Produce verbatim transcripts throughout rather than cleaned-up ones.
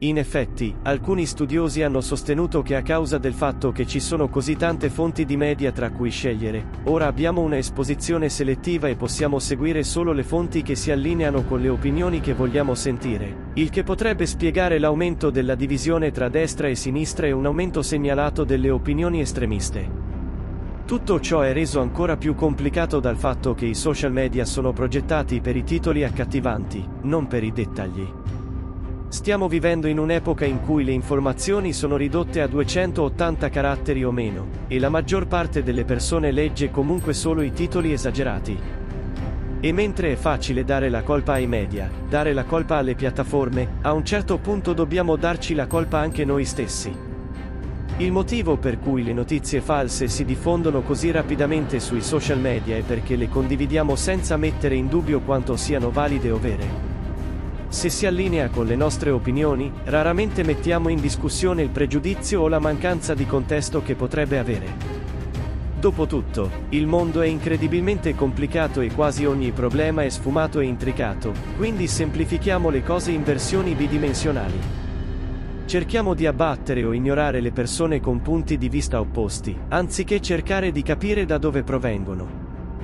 In effetti, alcuni studiosi hanno sostenuto che a causa del fatto che ci sono così tante fonti di media tra cui scegliere, ora abbiamo una esposizione selettiva e possiamo seguire solo le fonti che si allineano con le opinioni che vogliamo sentire, il che potrebbe spiegare l'aumento della divisione tra destra e sinistra e un aumento segnalato delle opinioni estremiste. Tutto ciò è reso ancora più complicato dal fatto che i social media sono progettati per i titoli accattivanti, non per i dettagli. Stiamo vivendo in un'epoca in cui le informazioni sono ridotte a duecentottanta caratteri o meno, e la maggior parte delle persone legge comunque solo i titoli esagerati. E mentre è facile dare la colpa ai media, dare la colpa alle piattaforme, a un certo punto dobbiamo darci la colpa anche noi stessi. Il motivo per cui le notizie false si diffondono così rapidamente sui social media è perché le condividiamo senza mettere in dubbio quanto siano valide o vere. Se si allinea con le nostre opinioni, raramente mettiamo in discussione il pregiudizio o la mancanza di contesto che potrebbe avere. Dopotutto, il mondo è incredibilmente complicato e quasi ogni problema è sfumato e intricato, quindi semplifichiamo le cose in versioni bidimensionali. Cerchiamo di abbattere o ignorare le persone con punti di vista opposti, anziché cercare di capire da dove provengono.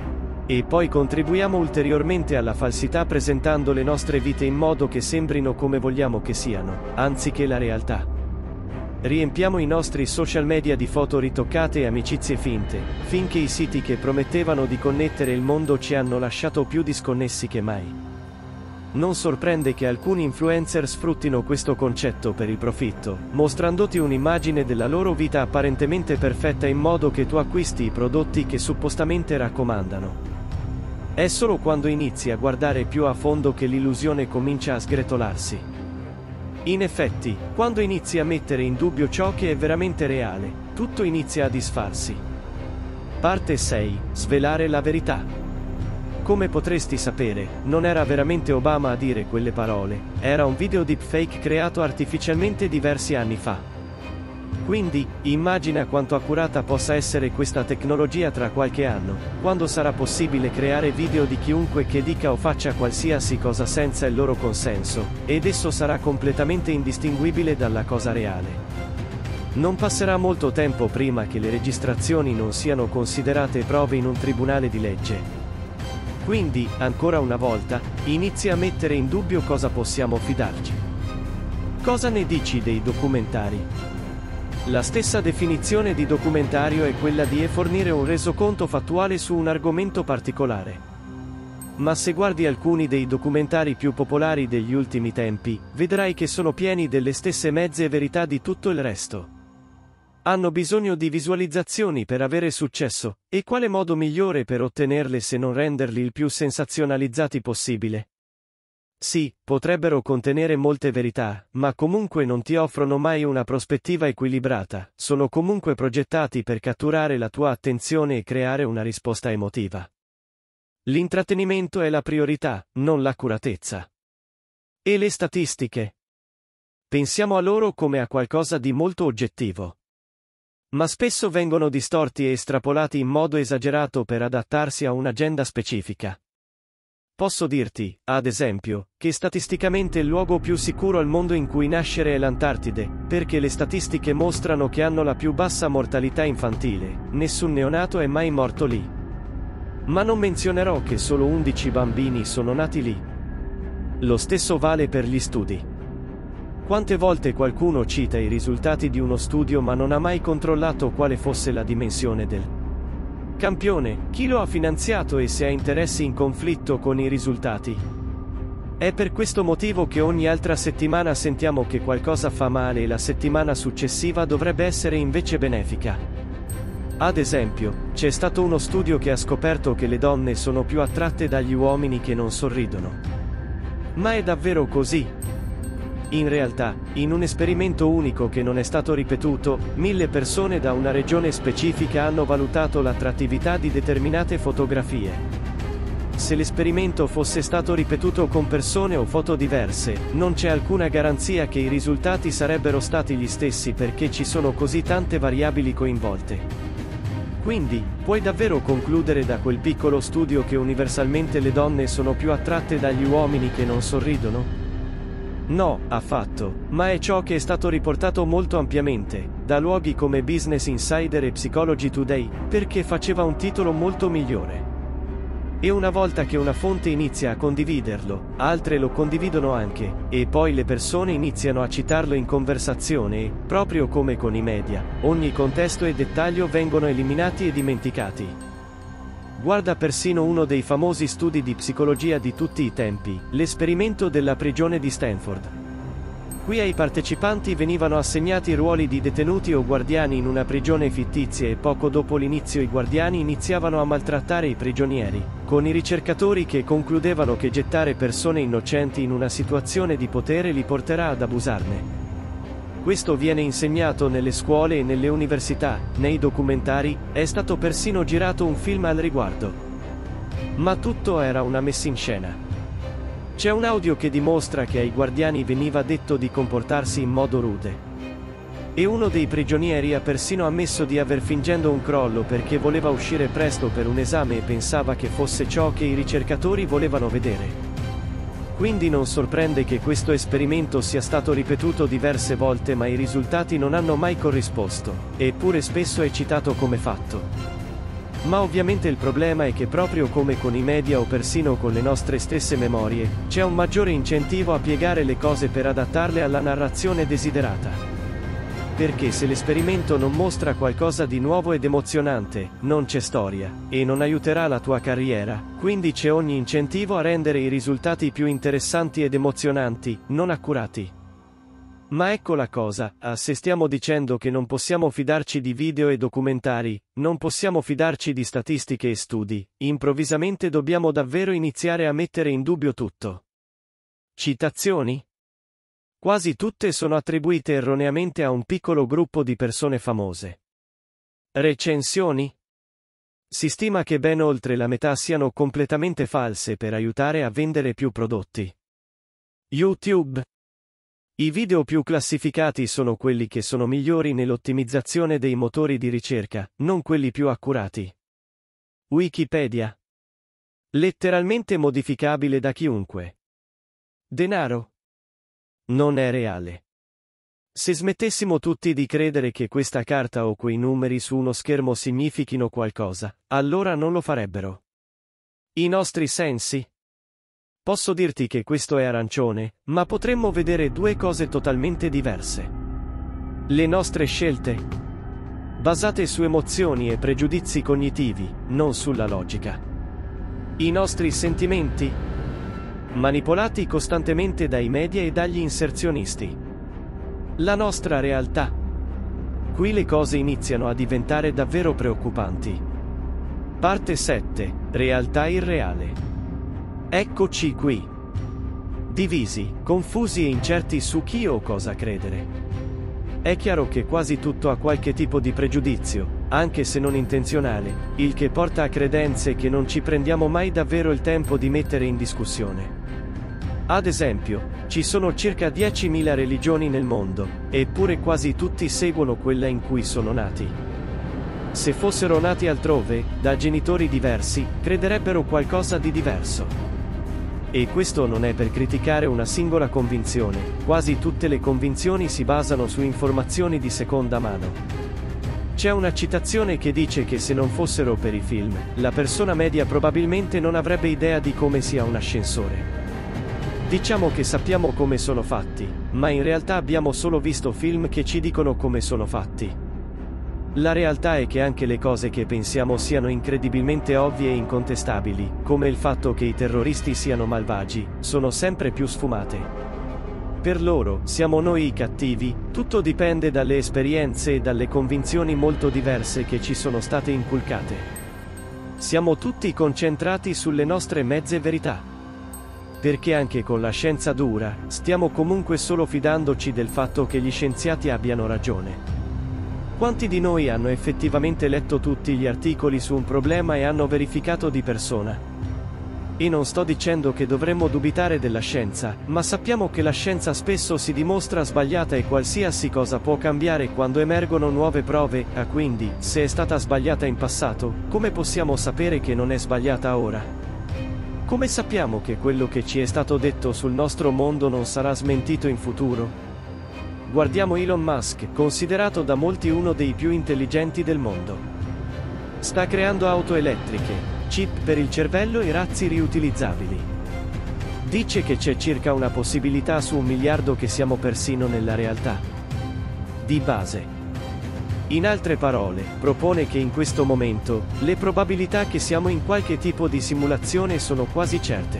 E poi contribuiamo ulteriormente alla falsità presentando le nostre vite in modo che sembrino come vogliamo che siano, anziché la realtà. Riempiamo i nostri social media di foto ritoccate e amicizie finte, finché i siti che promettevano di connettere il mondo ci hanno lasciato più disconnessi che mai. Non sorprende che alcuni influencer sfruttino questo concetto per il profitto, mostrandoti un'immagine della loro vita apparentemente perfetta in modo che tu acquisti i prodotti che suppostamente raccomandano. È solo quando inizi a guardare più a fondo che l'illusione comincia a sgretolarsi. In effetti, quando inizi a mettere in dubbio ciò che è veramente reale, tutto inizia a disfarsi. Parte sei. Svelare la verità. Come potresti sapere, non era veramente Obama a dire quelle parole, era un video deepfake creato artificialmente diversi anni fa. Quindi, immagina quanto accurata possa essere questa tecnologia tra qualche anno, quando sarà possibile creare video di chiunque che dica o faccia qualsiasi cosa senza il loro consenso, ed esso sarà completamente indistinguibile dalla cosa reale. Non passerà molto tempo prima che le registrazioni non siano considerate prove in un tribunale di legge. Quindi, ancora una volta, inizia a mettere in dubbio cosa possiamo fidarci. Cosa ne dici dei documentari? La stessa definizione di documentario è quella di fornire un resoconto fattuale su un argomento particolare. Ma se guardi alcuni dei documentari più popolari degli ultimi tempi, vedrai che sono pieni delle stesse mezze verità di tutto il resto. Hanno bisogno di visualizzazioni per avere successo, e quale modo migliore per ottenerle se non renderli il più sensazionalizzati possibile? Sì, potrebbero contenere molte verità, ma comunque non ti offrono mai una prospettiva equilibrata, sono comunque progettati per catturare la tua attenzione e creare una risposta emotiva. L'intrattenimento è la priorità, non l'accuratezza. E le statistiche? Pensiamo a loro come a qualcosa di molto oggettivo. Ma spesso vengono distorti e estrapolati in modo esagerato per adattarsi a un'agenda specifica. Posso dirti, ad esempio, che statisticamente il luogo più sicuro al mondo in cui nascere è l'Antartide, perché le statistiche mostrano che hanno la più bassa mortalità infantile, nessun neonato è mai morto lì. Ma non menzionerò che solo undici bambini sono nati lì. Lo stesso vale per gli studi. Quante volte qualcuno cita i risultati di uno studio ma non ha mai controllato quale fosse la dimensione del campione, chi lo ha finanziato e se ha interessi in conflitto con i risultati. È per questo motivo che ogni altra settimana sentiamo che qualcosa fa male e la settimana successiva dovrebbe essere invece benefica. Ad esempio, c'è stato uno studio che ha scoperto che le donne sono più attratte dagli uomini che non sorridono. Ma è davvero così? In realtà, in un esperimento unico che non è stato ripetuto, mille persone da una regione specifica hanno valutato l'attrattività di determinate fotografie. Se l'esperimento fosse stato ripetuto con persone o foto diverse, non c'è alcuna garanzia che i risultati sarebbero stati gli stessi perché ci sono così tante variabili coinvolte. Quindi, puoi davvero concludere da quel piccolo studio che universalmente le donne sono più attratte dagli uomini che non sorridono? No, affatto, ma è ciò che è stato riportato molto ampiamente, da luoghi come Business Insider e Psychology Today, perché faceva un titolo molto migliore. E una volta che una fonte inizia a condividerlo, altre lo condividono anche, e poi le persone iniziano a citarlo in conversazione e, proprio come con i media, ogni contesto e dettaglio vengono eliminati e dimenticati. Guarda persino uno dei famosi studi di psicologia di tutti i tempi, l'esperimento della prigione di Stanford. Qui ai partecipanti venivano assegnati ruoli di detenuti o guardiani in una prigione fittizia e poco dopo l'inizio i guardiani iniziavano a maltrattare i prigionieri, con i ricercatori che concludevano che gettare persone innocenti in una situazione di potere li porterà ad abusarne. Questo viene insegnato nelle scuole e nelle università, nei documentari, è stato persino girato un film al riguardo. Ma tutto era una messa in scena. C'è un audio che dimostra che ai guardiani veniva detto di comportarsi in modo rude. E uno dei prigionieri ha persino ammesso di aver fingendo un crollo perché voleva uscire presto per un esame e pensava che fosse ciò che i ricercatori volevano vedere. Quindi non sorprende che questo esperimento sia stato ripetuto diverse volte ma i risultati non hanno mai corrisposto, eppure spesso è citato come fatto. Ma ovviamente il problema è che proprio come con i media o persino con le nostre stesse memorie, c'è un maggiore incentivo a piegare le cose per adattarle alla narrazione desiderata. Perché se l'esperimento non mostra qualcosa di nuovo ed emozionante, non c'è storia, e non aiuterà la tua carriera, quindi c'è ogni incentivo a rendere i risultati più interessanti ed emozionanti, non accurati. Ma ecco la cosa, ah, se stiamo dicendo che non possiamo fidarci di video e documentari, non possiamo fidarci di statistiche e studi, improvvisamente dobbiamo davvero iniziare a mettere in dubbio tutto. Citazioni? Quasi tutte sono attribuite erroneamente a un piccolo gruppo di persone famose. Recensioni? Si stima che ben oltre la metà siano completamente false per aiutare a vendere più prodotti. YouTube? I video più classificati sono quelli che sono migliori nell'ottimizzazione dei motori di ricerca, non quelli più accurati. Wikipedia? Letteralmente modificabile da chiunque. Denaro? Non è reale. Se smettessimo tutti di credere che questa carta o quei numeri su uno schermo significhino qualcosa, allora non lo farebbero. I nostri sensi? Posso dirti che questo è arancione, ma potremmo vedere due cose totalmente diverse. Le nostre scelte? Basate su emozioni e pregiudizi cognitivi, non sulla logica. I nostri sentimenti? Manipolati costantemente dai media e dagli inserzionisti. La nostra realtà. Qui le cose iniziano a diventare davvero preoccupanti. Parte sette. Realtà irreale. Eccoci qui. Divisi, confusi e incerti su chi o cosa credere. È chiaro che quasi tutto ha qualche tipo di pregiudizio, anche se non intenzionale, il che porta a credenze che non ci prendiamo mai davvero il tempo di mettere in discussione. Ad esempio, ci sono circa diecimila religioni nel mondo, eppure quasi tutti seguono quella in cui sono nati. Se fossero nati altrove, da genitori diversi, crederebbero qualcosa di diverso. E questo non è per criticare una singola convinzione, quasi tutte le convinzioni si basano su informazioni di seconda mano. C'è una citazione che dice che se non fossero per i film, la persona media probabilmente non avrebbe idea di come sia un ascensore. Diciamo che sappiamo come sono fatti, ma in realtà abbiamo solo visto film che ci dicono come sono fatti. La realtà è che anche le cose che pensiamo siano incredibilmente ovvie e incontestabili, come il fatto che i terroristi siano malvagi, sono sempre più sfumate. Per loro, siamo noi i cattivi, tutto dipende dalle esperienze e dalle convinzioni molto diverse che ci sono state inculcate. Siamo tutti concentrati sulle nostre mezze verità. Perché anche con la scienza dura, stiamo comunque solo fidandoci del fatto che gli scienziati abbiano ragione. Quanti di noi hanno effettivamente letto tutti gli articoli su un problema e hanno verificato di persona? E non sto dicendo che dovremmo dubitare della scienza, ma sappiamo che la scienza spesso si dimostra sbagliata e qualsiasi cosa può cambiare quando emergono nuove prove, e quindi, se è stata sbagliata in passato, come possiamo sapere che non è sbagliata ora? Come sappiamo che quello che ci è stato detto sul nostro mondo non sarà smentito in futuro? Guardiamo Elon Musk, considerato da molti uno dei più intelligenti del mondo. Sta creando auto elettriche, chip per il cervello e razzi riutilizzabili. Dice che c'è circa una possibilità su un miliardo che siamo persino nella realtà. Di base. In altre parole, propone che in questo momento, le probabilità che siamo in qualche tipo di simulazione sono quasi certe.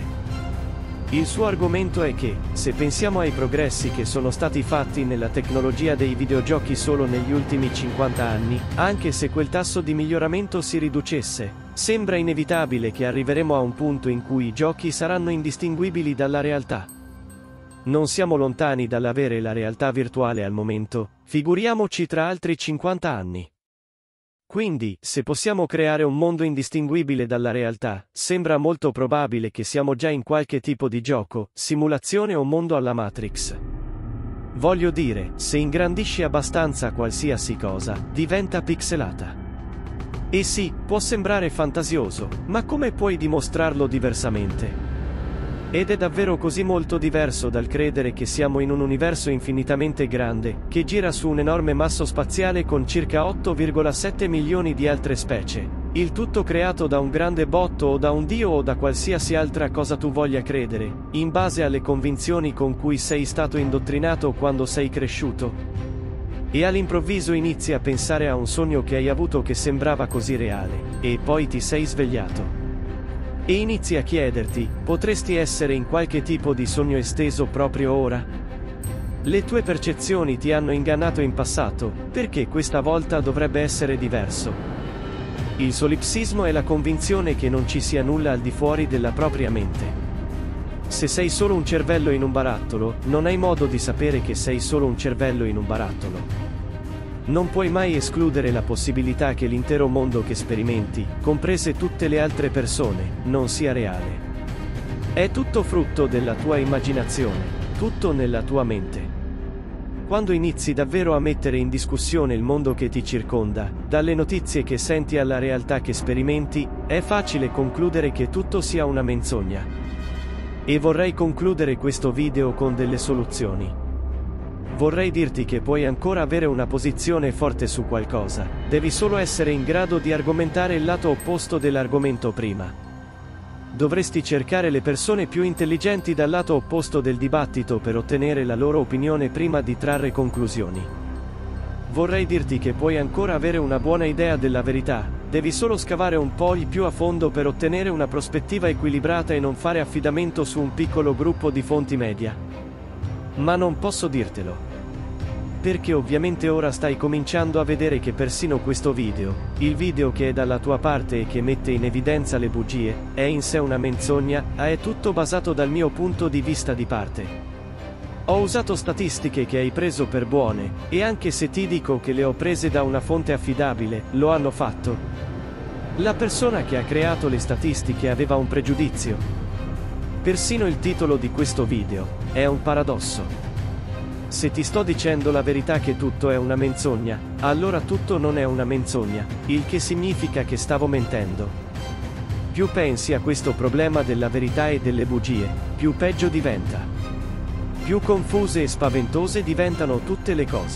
Il suo argomento è che, se pensiamo ai progressi che sono stati fatti nella tecnologia dei videogiochi solo negli ultimi cinquanta anni, anche se quel tasso di miglioramento si riducesse, sembra inevitabile che arriveremo a un punto in cui i giochi saranno indistinguibili dalla realtà. Non siamo lontani dall'avere la realtà virtuale al momento, figuriamoci tra altri cinquanta anni. Quindi, se possiamo creare un mondo indistinguibile dalla realtà, sembra molto probabile che siamo già in qualche tipo di gioco, simulazione o mondo alla Matrix. Voglio dire, se ingrandisci abbastanza qualsiasi cosa, diventa pixelata. E sì, può sembrare fantasioso, ma come puoi dimostrarlo diversamente? Ed è davvero così molto diverso dal credere che siamo in un universo infinitamente grande, che gira su un enorme masso spaziale con circa otto virgola sette milioni di altre specie, il tutto creato da un grande botto o da un dio o da qualsiasi altra cosa tu voglia credere, in base alle convinzioni con cui sei stato indottrinato quando sei cresciuto. E all'improvviso inizi a pensare a un sogno che hai avuto che sembrava così reale, e poi ti sei svegliato. E inizi a chiederti, potresti essere in qualche tipo di sogno esteso proprio ora? Le tue percezioni ti hanno ingannato in passato, perché questa volta dovrebbe essere diverso? Il solipsismo è la convinzione che non ci sia nulla al di fuori della propria mente. Se sei solo un cervello in un barattolo, non hai modo di sapere che sei solo un cervello in un barattolo. Non puoi mai escludere la possibilità che l'intero mondo che sperimenti, comprese tutte le altre persone, non sia reale. È tutto frutto della tua immaginazione, tutto nella tua mente. Quando inizi davvero a mettere in discussione il mondo che ti circonda, dalle notizie che senti alla realtà che sperimenti, è facile concludere che tutto sia una menzogna. E vorrei concludere questo video con delle soluzioni. Vorrei dirti che puoi ancora avere una posizione forte su qualcosa, devi solo essere in grado di argomentare il lato opposto dell'argomento prima. Dovresti cercare le persone più intelligenti dal lato opposto del dibattito per ottenere la loro opinione prima di trarre conclusioni. Vorrei dirti che puoi ancora avere una buona idea della verità, devi solo scavare un po' di più a fondo per ottenere una prospettiva equilibrata e non fare affidamento su un piccolo gruppo di fonti media. Ma non posso dirtelo. Perché ovviamente ora stai cominciando a vedere che persino questo video, il video che è dalla tua parte e che mette in evidenza le bugie, è in sé una menzogna, è tutto basato dal mio punto di vista di parte. Ho usato statistiche che hai preso per buone, e anche se ti dico che le ho prese da una fonte affidabile, lo hanno fatto. La persona che ha creato le statistiche aveva un pregiudizio. Persino il titolo di questo video è un paradosso. Se ti sto dicendo la verità che tutto è una menzogna, allora tutto non è una menzogna, il che significa che stavo mentendo. Più pensi a questo problema della verità e delle bugie, più peggio diventa. Più confuse e spaventose diventano tutte le cose.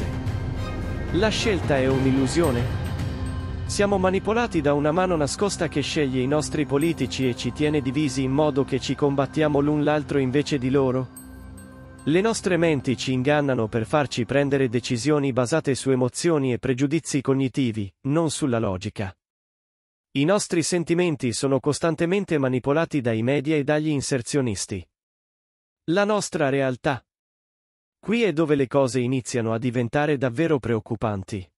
La scelta è un'illusione? Siamo manipolati da una mano nascosta che sceglie i nostri politici e ci tiene divisi in modo che ci combattiamo l'un l'altro invece di loro? Le nostre menti ci ingannano per farci prendere decisioni basate su emozioni e pregiudizi cognitivi, non sulla logica. I nostri sentimenti sono costantemente manipolati dai media e dagli inserzionisti. La nostra realtà. Qui è dove le cose iniziano a diventare davvero preoccupanti.